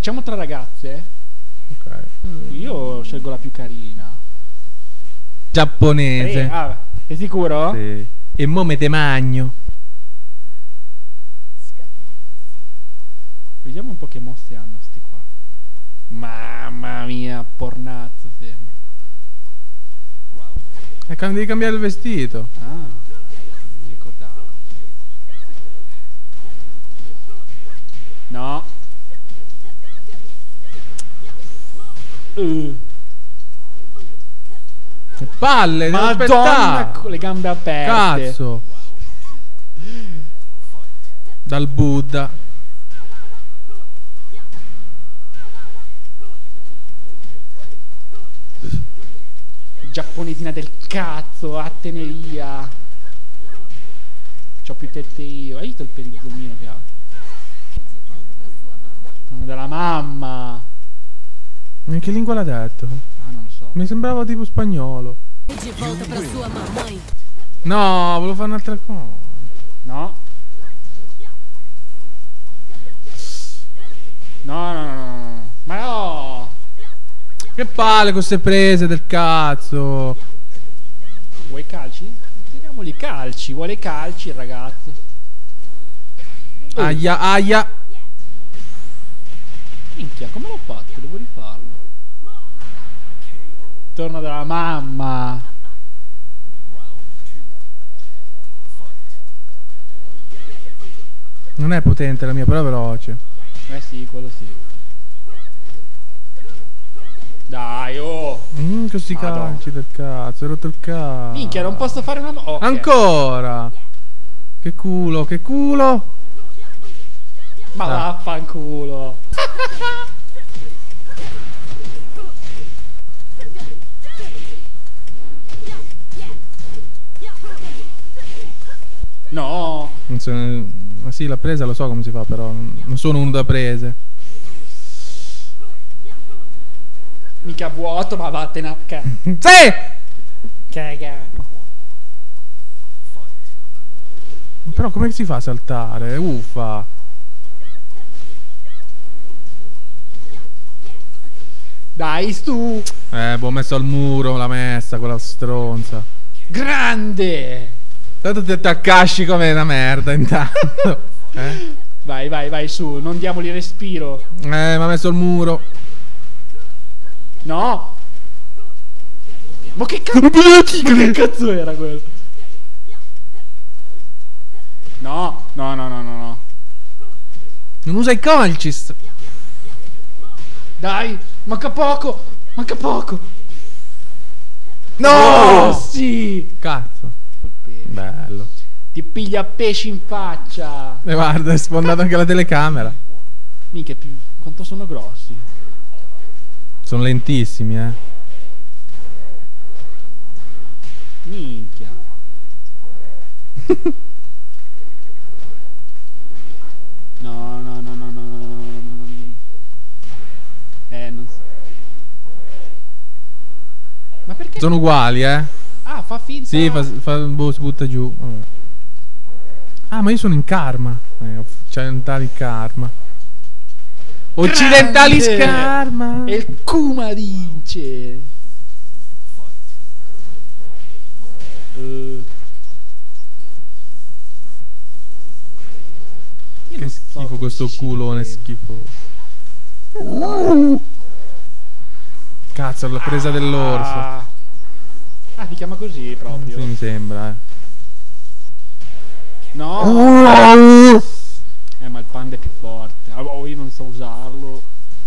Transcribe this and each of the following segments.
Facciamo tra ragazze? Ok. Io scelgo la più carina. Giapponese. Ah, sei sicuro? Sì. E mo me te magno. Vediamo un po' che mosse hanno sti qua. Mamma mia, pornazzo sembra. Devi cambiare il vestito. Ah, mi ricordavo. No. Che palle, devo Madonna, aspettare. con le gambe aperte. Cazzo. Dal Buddha. Giapponesina del cazzo, vattene via. C'ho più tette io. Hai visto il perizzomino che ha? Sono della mamma. In che lingua l'ha detto? Ah, non lo so. Mi sembrava tipo spagnolo. No, volevo fare un'altra cosa. No. No, no, no, no. Ma no. Che palle con queste prese del cazzo. Vuoi calci? Tiriamoli calci. Vuole calci il ragazzo. Aia, aia. Minchia, come l'ho fatto? Devo rifarlo. Torno dalla mamma. Non è potente la mia, però è veloce. Eh sì, quello sì. Dai, oh. Questi Madonna. calci del cazzo, hai rotto il cazzo. Minchia, non posso fare una... Okay. Ancora. Che culo, che culo. Ma vaffanculo. No. Non so, ma sì, la presa lo so come si fa, però non sono uno da prese. Mica vuoto, ma vattene a Sì! cagare. Però come si fa a saltare? Uffa. Dai, su. Boh, ho messo al muro, l'ha messa quella stronza. Grande. Tanto ti attaccasci come una merda intanto. Vai, vai, vai, su. Non diamogli respiro. Mi ha messo il muro. No. Ma che cazzo? Che cazzo era quello? No, no, no, no, no, no. Non usa i calcis. Dai, manca poco. Manca poco. No! Oh, sì. Cazzo. Bello. Ti piglia pesci in faccia. E guarda, è sfondato anche la telecamera. Minchia, quanto sono grossi. Sono lentissimi, Minchia. No, no, no, no, no, no, no, no, no. Non so. Ma perché? Sono uguali, Ah, fa finta. Sì, boh, si butta giù. Vabbè. Ah, ma io sono in karma. Occidentali karma. Occidentali karma. E il Kuma vince. Che schifo questo culone schifoso. Cazzo, l'ho presa dell'orso. Ah, si chiama così proprio. Sì, mi sembra, No. Ma il panda è più forte. Oh, io non so usarlo.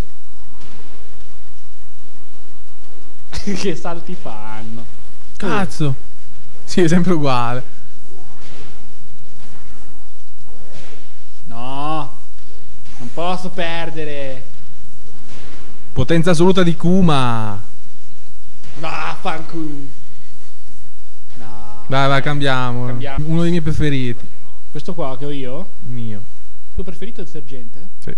Che salti fanno? Cazzo. Sì, è sempre uguale. No. Non posso perdere. Potenza assoluta di Kuma. Vaffanculo. No. Vai, vai, cambiamo. Uno dei miei preferiti. Questo qua che ho io? Il mio. Il tuo preferito è il sergente? Sì.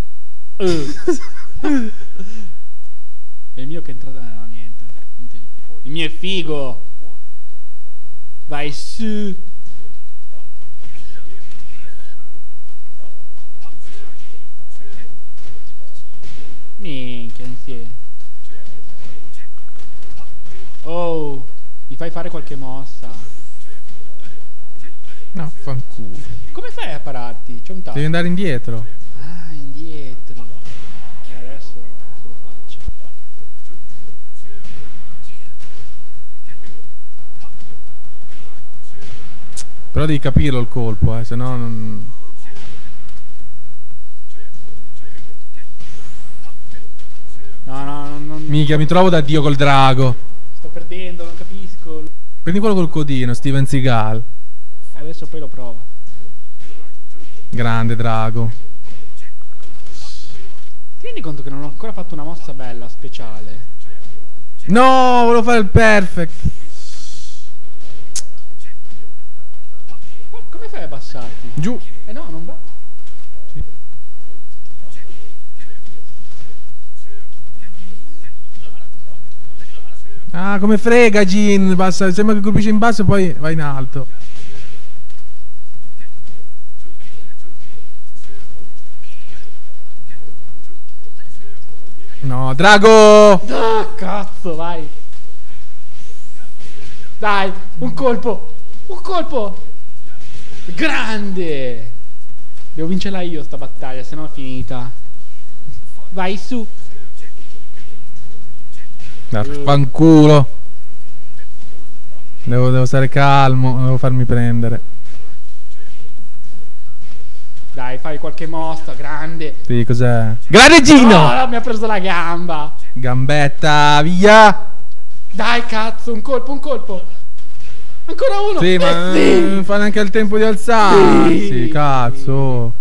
E il mio che è entrato... No, niente. Il mio è figo. Vai su. insieme. Oh, gli fai fare qualche mossa. No, fanculo. Come fai a pararti? C'è un tasto. Devi andare indietro. Ah, indietro. Adesso lo faccio. Però devi capirlo il colpo, se no non... No, non... Mica, mi trovo da Dio col drago. Sto perdendo, non capisco. Prendi quello col codino, Steven Seagal. Adesso poi lo provo. Grande drago. Ti rendi conto che non ho ancora fatto una mossa bella, speciale? No, volevo fare il perfect. Come fai a abbassarti? Giù. No, non va. Sì. Ah, come frega Jin. Sembra che colpisce in basso e poi va in alto. No, drago! Ah, cazzo, vai. Dai, un colpo. Un colpo. Grande. Devo vincerla io sta battaglia, se no è finita. Vai su. Fanculo. Devo stare calmo, devo farmi prendere. Dai, fai qualche mossa, grande. Sì, cos'è? Grande Gino! No, mi ha preso la gamba. Gambetta, via! Dai, cazzo, un colpo, un colpo. Ancora uno. Sì, ma non sì. fa neanche il tempo di alzarsi, Sì. cazzo.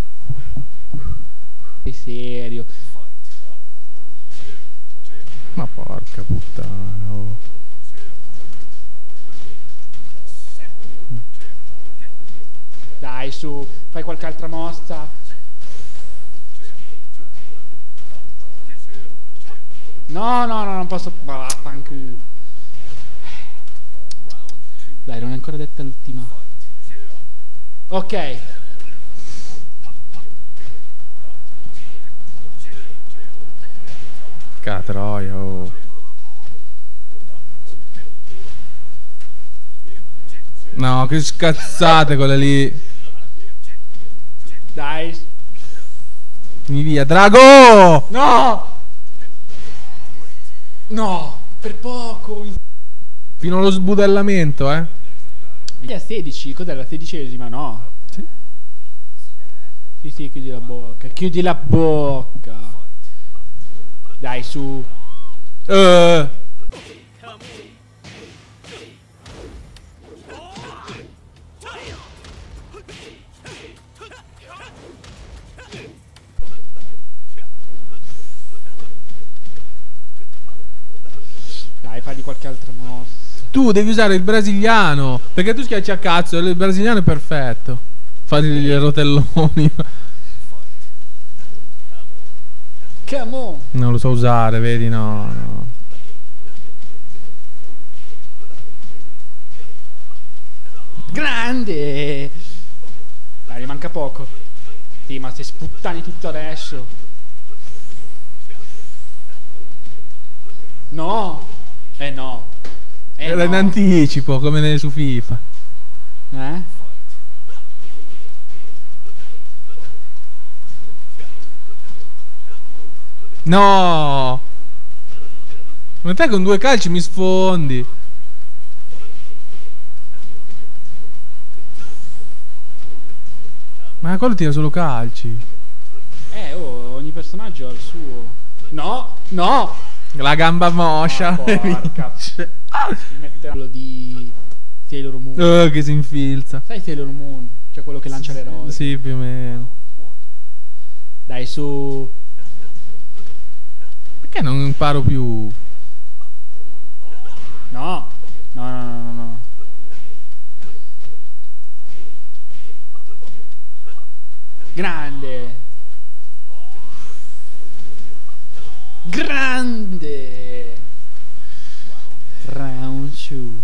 Sei serio. Ma porca puttana. Oh. Dai, su, fai qualche altra mossa. No, non posso. Vaffanculo. Dai, non è ancora detta l'ultima. Ok. Catroia, oh. No, che scazzate quelle lì. Dai. Vieni via, drago! No! No, per poco. Fino allo sbudellamento, eh. Via 16, cos'è la 16esima? No. Sì. Sì, chiudi la bocca. Chiudi la bocca. Dai, su. Dai, fagli qualche altra mossa. Tu devi usare il brasiliano, perché tu schiacci a cazzo, il brasiliano è perfetto. Fatti gli rotelloni. Come on. Non lo so usare, vedi, no. Grande. Dai, mi manca poco. Sì, ma se sputtani tutto adesso. No. No. Era in No. anticipo, come su FIFA. No! Ma te con 2 calci mi sfondi. Ma quello tira solo calci. Oh, ogni personaggio ha il suo. No, no. La gamba moscia. Porca. Si mette quello di Sailor Moon. Che si infilza. Sai Sailor Moon? Cioè quello che lancia le rose. Sì, più o meno. Dai, su. Perché non imparo più? No. No. Grande. Grande. Round 2.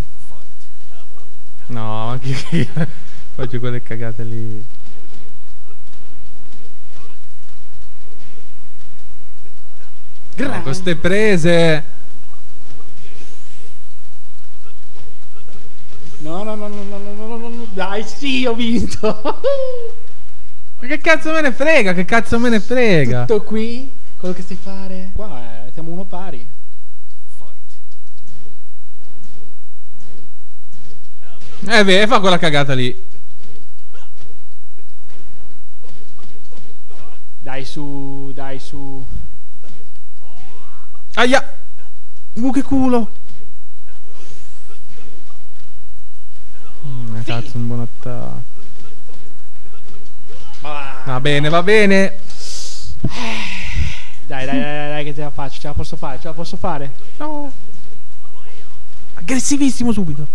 No, anche io faccio quelle cagate lì. No, queste prese. No, no, no, no, no, no, no, no, no. Dai, sì, ho vinto. Ma che cazzo me ne frega? Che cazzo me ne frega? Tutto qui? Quello che sai fare? Qua siamo uno pari. Beh, fa quella cagata lì. Dai su, dai su. Aia. Che culo. Cazzo, un buon attacco. Va bene, va bene. Dai, dai, dai, dai, che ce la faccio, ce la posso fare, ce la posso fare. No. Aggressivissimo subito.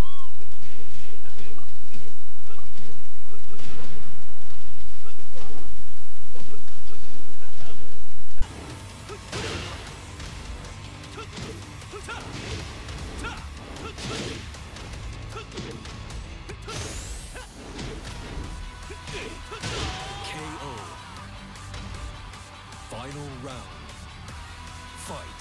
Final round. Fight.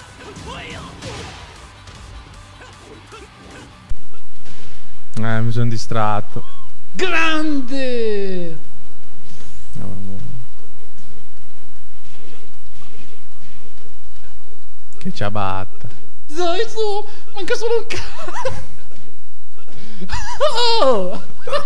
Mi sono distratto. Grande! No. Che ciabatta. Dai su, manca solo un cazzo. Oh!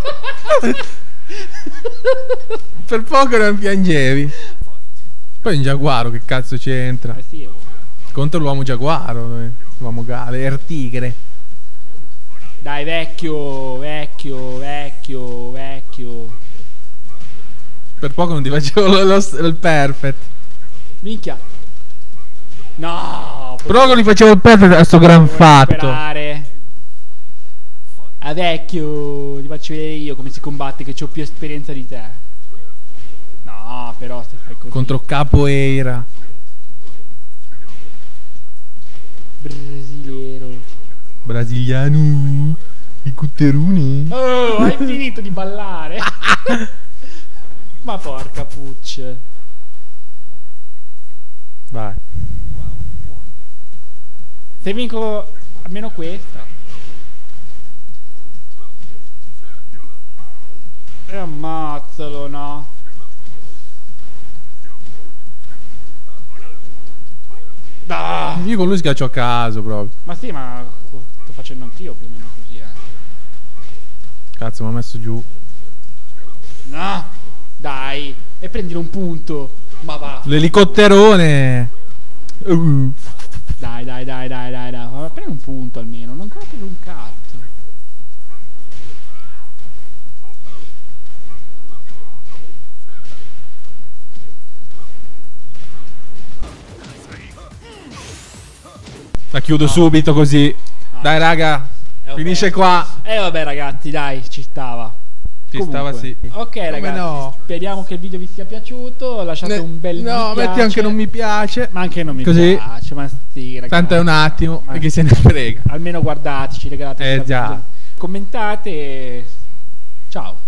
Per poco non piangevi. Poi un giaguaro che cazzo c'entra? Sì, Contro l'uomo giaguaro, l'uomo gale, il tigre. dai, vecchio, vecchio, vecchio, vecchio. Per poco non ti facevo il perfect. Minchia. No, Per poco non ti facevo il perfect a sto gran fatto. recuperare. A vecchio, ti faccio vedere io come si combatte, che ho più esperienza di te. No, però se fai così. Contro Capoeira. Brasiliero. Brasiliano. I cutteruni. Oh, hai finito di ballare. Ma porca puccia. Vai. Se vinco almeno questa. E ammazzalo, no? Ah, Io con lui schiaccio a caso proprio. ma sì, ma sto facendo anch'io più o meno così, Cazzo, mi ha messo giù. No, dai, e prendilo un punto. Ma va. L'elicotterone. Dai, dai, dai, dai, dai, dai. Ma prendi un punto almeno, non ancora preso un cazzo. La chiudo subito così. No. Dai raga, finisce qua. Vabbè ragazzi, dai, ci stava. Ci stava, sì. Ok ragazzi, no? speriamo che il video vi sia piaciuto. Lasciate un bel No, mi piace. metti anche non mi piace. Ma anche non mi Così. piace, ma sì ragazzi. Tanto è un attimo, Ma e chi se ne frega. almeno guardateci, regalate già. commentate. Ciao.